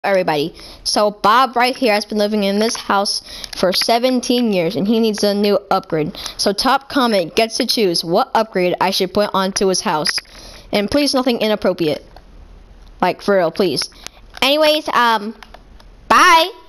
Everybody. So Bob right here has been living in this house for 17 years and he needs a new upgrade. So top comment gets to choose what upgrade I should put onto his house. And please nothing inappropriate. Like for real, please. Anyways, bye.